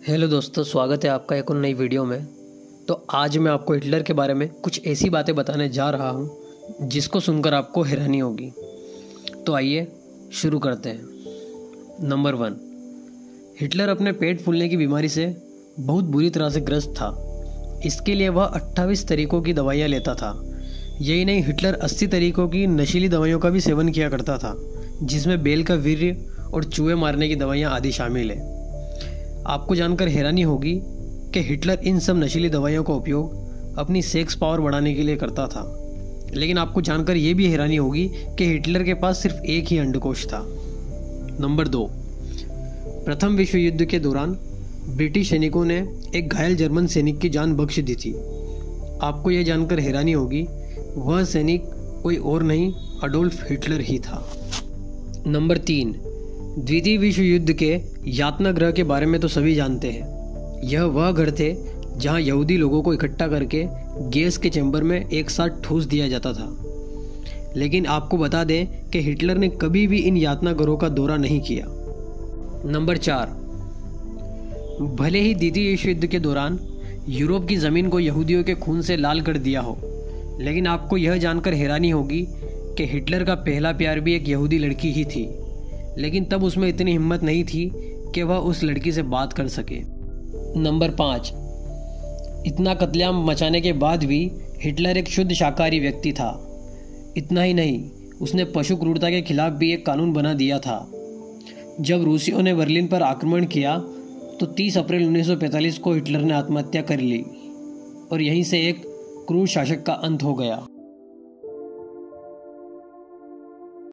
Hello दोस्तों, स्वागत है आपका एक और नई वीडियो में। तो आज मैं आपको हिटलर के बारे में कुछ ऐसी बातें बताने जा रहा हूँ जिसको सुनकर आपको हैरानी होगी। तो आइए शुरू करते हैं। नंबर 1, हिटलर अपने पेट फूलने की बीमारी से बहुत बुरी तरह से ग्रस्त था। इसके लिए वह 28 तरीकों की दवाइयाँ लेता था। यही नहीं, हिटलर 80 तरीकों की नशीली दवाइयों का भी सेवन किया करता था, जिसमें बेल का वीर्य और चूहे मारने की दवाइयाँ आदि शामिल है। आपको जानकर हैरानी होगी कि हिटलर इन सब नशीली दवाइयों का उपयोग अपनी सेक्स पावर बढ़ाने के लिए करता था। लेकिन आपको जानकर यह भी हैरानी होगी कि हिटलर के पास सिर्फ एक ही अंडकोश था। नंबर 2, प्रथम विश्व युद्ध के दौरान ब्रिटिश सैनिकों ने एक घायल जर्मन सैनिक की जान बख्श दी थी। आपको यह जानकर हैरानी होगी, वह सैनिक कोई और नहीं, अडोल्फ हिटलर ही था। नंबर 3, द्वितीय विश्व युद्ध के यातना गृह के बारे में तो सभी जानते हैं। यह वह घर थे जहां यहूदी लोगों को इकट्ठा करके गैस के चैम्बर में एक साथ ठूस दिया जाता था। लेकिन आपको बता दें कि हिटलर ने कभी भी इन यातना गृहों का दौरा नहीं किया। नंबर 4, भले ही द्वितीय विश्व युद्ध के दौरान यूरोप की ज़मीन को यहूदियों के खून से लाल कर दिया हो, लेकिन आपको यह जानकर हैरानी होगी कि हिटलर का पहला प्यार भी एक यहूदी लड़की ही थी। लेकिन तब उसमें इतनी हिम्मत नहीं थी कि वह उस लड़की से बात कर सके। नंबर 5, इतना कत्लेआम मचाने के बाद भी हिटलर एक शुद्ध शाकाहारी व्यक्ति था। इतना ही नहीं, उसने पशु क्रूरता के खिलाफ भी एक कानून बना दिया था। जब रूसियों ने बर्लिन पर आक्रमण किया तो 30 अप्रैल 1945 को हिटलर ने आत्महत्या कर ली और यहीं से एक क्रूर शासक का अंत हो गया।